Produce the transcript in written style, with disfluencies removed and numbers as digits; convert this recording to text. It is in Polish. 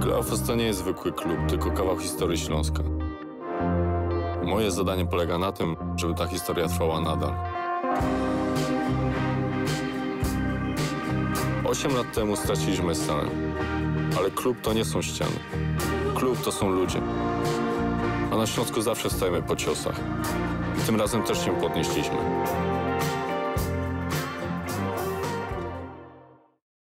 Glaufos to nie jest zwykły klub, tylko kawał historii Śląska. Moje zadanie polega na tym, żeby ta historia trwała nadal. 8 lat temu straciliśmy scenę, ale klub to nie są ściany. Klub to są ludzie. A na Śląsku zawsze stajemy po ciosach. I tym razem też się podnieśliśmy.